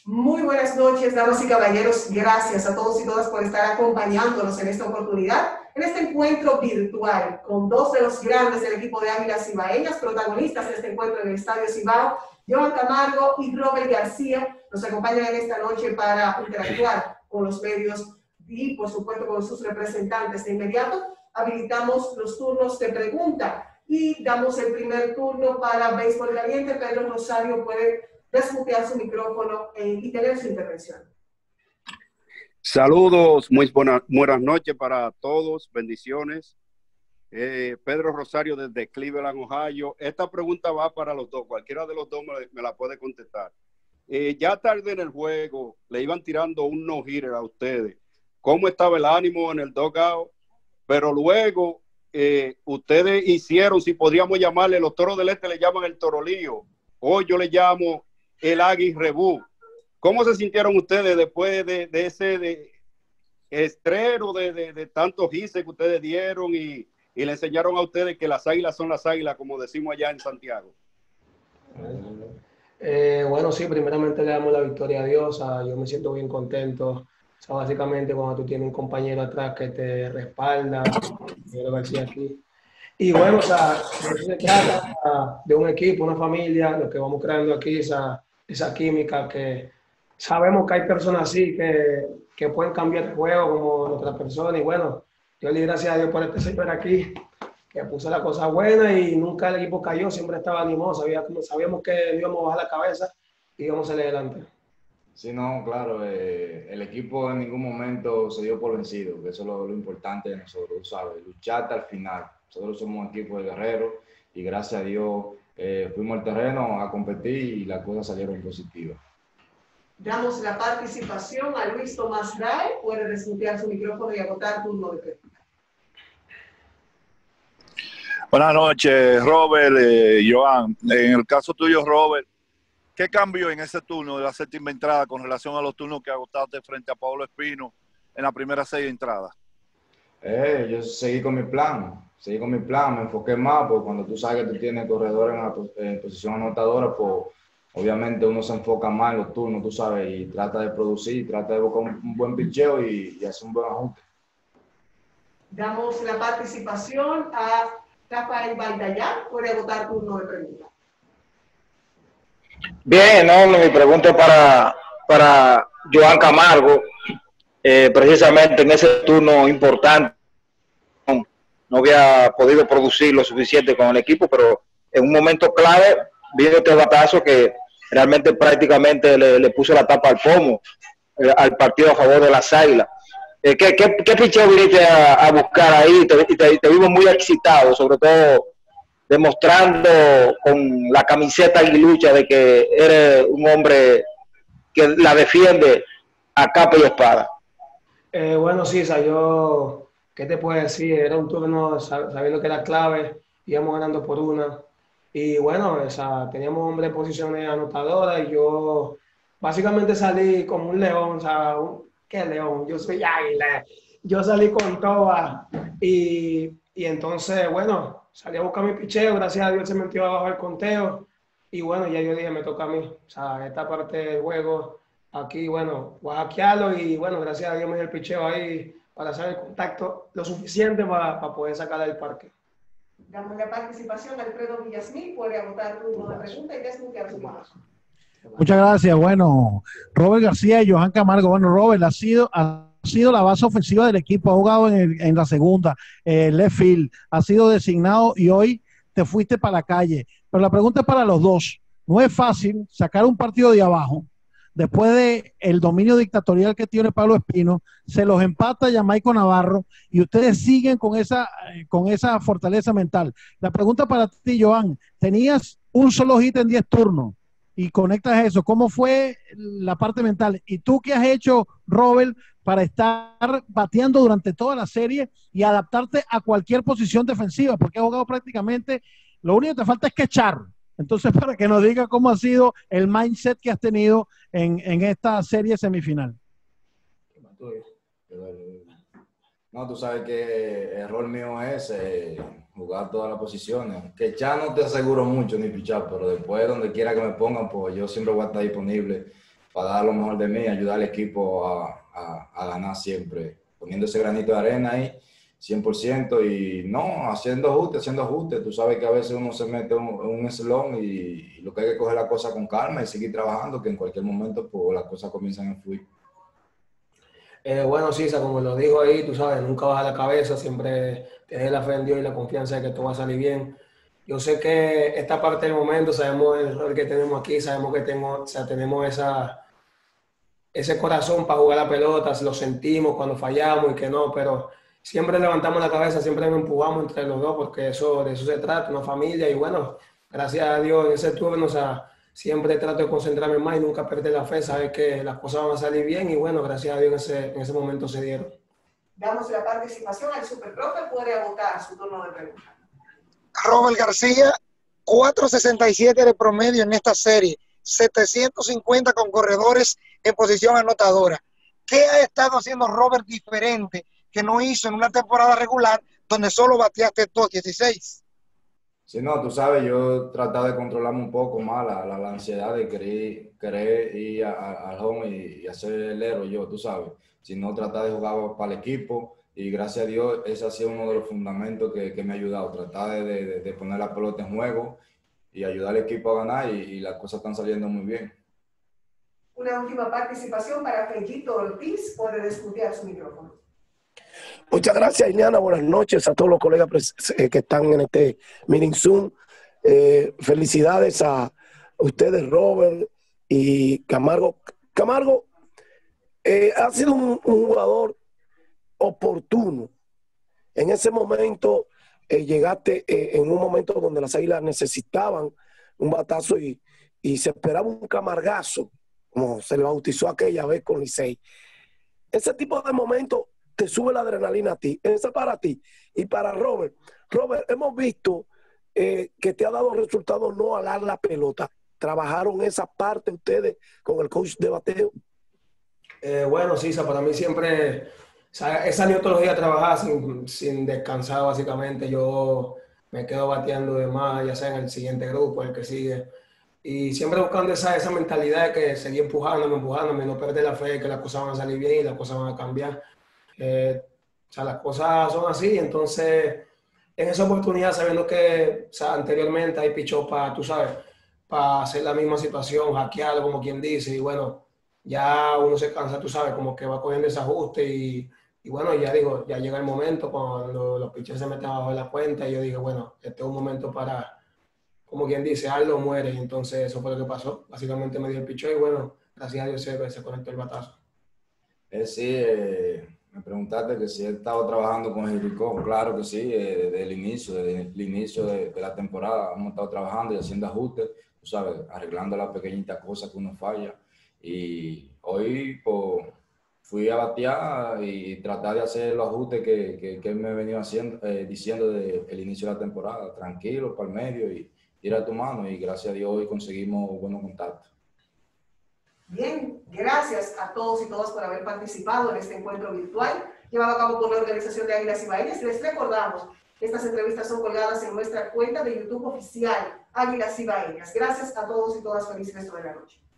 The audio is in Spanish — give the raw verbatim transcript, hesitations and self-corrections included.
Muy buenas noches, damas y caballeros. Gracias a todos y todas por estar acompañándonos en esta oportunidad, en este encuentro virtual con dos de los grandes del equipo de Águilas Cibaeñas, protagonistas de este encuentro en el Estadio Cibao, Johan Camargo y Robert García. Nos acompañan en esta noche para interactuar con los medios y, por supuesto, con sus representantes. De inmediato, habilitamos los turnos de pregunta y damos el primer turno para Béisbol Caliente. Pedro Rosario puede desmutear su micrófono eh, y tener su intervención. Saludos, muy buenas, buenas noches para todos, bendiciones. Eh, Pedro Rosario desde Cleveland, Ohio. Esta pregunta va para los dos, cualquiera de los dos me, me la puede contestar. Eh, ya tarde en el juego le iban tirando un no-hitter a ustedes. ¿Cómo estaba el ánimo en el dugout? Pero luego eh, ustedes hicieron, si podríamos llamarle, los Toros del Este le llaman el Torolío. Hoy yo le llamo el Agui Rebú. ¿Cómo se sintieron ustedes después de, de ese de, estreno de, de, de tantos gises que ustedes dieron y, y le enseñaron a ustedes que las águilas son las águilas, como decimos allá en Santiago? Eh, bueno, sí, primeramente le damos la victoria a Dios. O sea, yo me siento bien contento. O sea, básicamente cuando tú tienes un compañero atrás que te respalda, Pedro García aquí. Y bueno, o sea, se trata de un equipo, una familia, lo que vamos creando aquí, esa, esa química que sabemos que hay personas así que, que pueden cambiar el juego como nuestra persona. Y bueno, yo le doy gracias a Dios por este señor aquí, que puso la cosa buena y nunca el equipo cayó, siempre estaba animoso, sabía, sabíamos que íbamos a bajar la cabeza y íbamos a salir adelante. Sí, no, claro, eh, el equipo en ningún momento se dio por vencido, que eso es lo, lo importante de nosotros, ¿sabes? Luchar hasta el final. Nosotros somos un equipo de guerreros y gracias a Dios eh, fuimos al terreno a competir y las cosas salieron positivas. Damos la participación a Luis Tomás Ray. Puede desmutear su micrófono y agotar turno de pregunta. Buenas noches, Robert, eh, Johan. En el caso tuyo, Robert, ¿qué cambió en ese turno de la séptima entrada con relación a los turnos que agotaste frente a Pablo Espino en la primera seis entradas? Eh, yo seguí con mi plan, seguí con mi plan, me enfoqué más, porque cuando tú sabes que tú tienes corredores en, la, en posición anotadora, pues obviamente uno se enfoca más en los turnos, tú sabes, y trata de producir, trata de buscar un, un buen picheo y, y hacer un buen ajuste. Damos la participación a Rafael Valdayán. Puede agotar turno de pregunta. Bien, no, mi pregunta es para, para Johan Camargo. Eh, precisamente en ese turno importante no había podido producir lo suficiente con el equipo, pero en un momento clave vino este batazo que realmente prácticamente le, le puso la tapa al pomo eh, al partido a favor de las Águilas. Eh, ¿Qué, qué, qué picheo viniste a, a buscar ahí? Te, te, te vimos muy excitado, sobre todo demostrando con la camiseta aguilucha de que eres un hombre que la defiende a capa y espada. Eh, bueno, sí, o sea, yo, ¿qué te puedo decir? Era un turno sabiendo que era clave, íbamos ganando por una. Y bueno, o sea, teníamos hombres en posiciones anotadoras y yo básicamente salí como un león, o sea, un, ¿qué león? Yo soy águila. Yo salí con toda y, y entonces, bueno, salí a buscar mi picheo, gracias a Dios se metió abajo el conteo y bueno, ya yo dije, me toca a mí. O sea, esta parte del juego, aquí, bueno, voy a hackearlo y bueno, gracias a Dios me dio el picheo ahí para hacer el contacto lo suficiente para, para poder sacarla del parque. Damos la participación a Alfredo Villasmil. Puede agotar turno de pregunta y desmutear su micrófono. Muchas gracias. Bueno, Robert García y Johan Camargo. Bueno, Robert ha sido, ha sido la base ofensiva del equipo, ha jugado en, el, en la segunda, eh, left field, ha sido designado y hoy te fuiste para la calle. Pero la pregunta es para los dos. No es fácil sacar un partido de abajo. Después de el dominio dictatorial que tiene Pablo Espino, se los empata Jamaico Navarro y ustedes siguen con esa, con esa fortaleza mental. La pregunta para ti, Johan, tenías un solo hit en diez turnos y conectas eso. ¿Cómo fue la parte mental? ¿Y tú qué has hecho, Robert, para estar bateando durante toda la serie y adaptarte a cualquier posición defensiva? Porque has jugado prácticamente, lo único que te falta es que echar. Entonces, para que nos diga cómo ha sido el mindset que has tenido en, en esta serie semifinal. No, tú sabes que el rol mío es eh, jugar todas las posiciones. Que ya no te aseguro mucho ni pichar, pero después donde quiera que me pongan, pues yo siempre voy a estar disponible para dar lo mejor de mí, ayudar al equipo a, a, a ganar siempre, poniendo ese granito de arena ahí, cien por ciento, y no, haciendo ajustes, haciendo ajustes. Tú sabes que a veces uno se mete en un, un eslón y, y lo que hay que coger la cosa con calma y seguir trabajando, que en cualquier momento pues, las cosas comienzan a fluir. Eh, bueno, Sisa, como lo dijo ahí, tú sabes, nunca baja la cabeza, siempre tener la fe en Dios y la confianza de que todo va a salir bien. Yo sé que esta parte del momento, sabemos el rol que tenemos aquí, sabemos que tengo, o sea, tenemos esa, ese corazón para jugar la pelota, lo sentimos cuando fallamos y que no, pero siempre levantamos la cabeza, siempre nos empujamos entre los dos, porque eso, de eso se trata, una familia, y bueno, gracias a Dios en ese turno, o sea, siempre trato de concentrarme más y nunca perder la fe, saber que las cosas van a salir bien, y bueno, gracias a Dios en ese, en ese momento se dieron. Damos la participación al Superprofe, puede agotar su turno de pregunta. Robert García, cuatro sesenta y siete de promedio en esta serie, setecientos cincuenta con corredores en posición anotadora. ¿Qué ha estado haciendo Robert diferente que no hizo en una temporada regular donde solo bateaste dos dieciséis? Sí, no, tú sabes, yo trataba de controlarme un poco más la, la, la ansiedad de querer, querer ir al home y, y hacer el héroe yo, tú sabes. Si no, tratar de jugar para el equipo. Y gracias a Dios, ese ha sido uno de los fundamentos que, que me ha ayudado. Tratar de, de, de poner la pelota en juego y ayudar al equipo a ganar, y, y las cosas están saliendo muy bien. Una última participación para Fellito Ortiz. Puede desmutear su micrófono. Muchas gracias, Ileana. Buenas noches a todos los colegas que están en este meeting Zoom. Eh, felicidades a ustedes, Robert y Camargo. Camargo eh, ha sido un, un jugador oportuno. En ese momento eh, llegaste eh, en un momento donde las Águilas necesitaban un batazo y, y se esperaba un camargazo, como se le bautizó aquella vez con Licey. Ese tipo de momentos te sube la adrenalina a ti. Esa para ti. Y para Robert. Robert, hemos visto eh, que te ha dado resultados no alar la pelota. ¿Trabajaron esa parte ustedes con el coach de bateo? Eh, bueno, Sisa, para mí siempre he salido todos los días a trabajar sin, sin descansar, básicamente. Yo me quedo bateando de más, ya sea en el siguiente grupo, el que sigue. Y siempre buscando esa, esa mentalidad de que seguir empujándome, empujándome, no perder la fe de que las cosas van a salir bien y las cosas van a cambiar. Eh, o sea, las cosas son así, entonces en esa oportunidad, sabiendo que o sea, anteriormente hay pichó para, tú sabes, para hacer la misma situación, hackearlo como quien dice, y bueno, ya uno se cansa, tú sabes, como que va cogiendo ese ajuste y, y bueno, ya digo, ya llega el momento cuando los pichos se meten abajo de la cuenta y yo dije, bueno, este es un momento para, como quien dice, algo muere, y entonces eso fue lo que pasó, básicamente me dio el pichó y bueno, gracias a Dios se, se conectó el batazo. Es sí, eh... Me preguntaste que si he estado trabajando con Jericó. Claro que sí, eh, desde el inicio, desde el inicio de, de la temporada hemos estado trabajando y haciendo ajustes, tú sabes, arreglando las pequeñitas cosas que uno falla. Y hoy pues, fui a batear y tratar de hacer los ajustes que, que, que me he venido haciendo, eh, diciendo desde el inicio de la temporada, tranquilo, para el medio y ir a tu mano. Y gracias a Dios hoy conseguimos buenos contactos. Bien, gracias a todos y todas por haber participado en este encuentro virtual llevado a cabo por la Organización de Águilas Ibaeñas. Les recordamos que estas entrevistas son colgadas en nuestra cuenta de YouTube oficial Águilas Ibaeñas. Gracias a todos y todas. Feliz resto de la noche.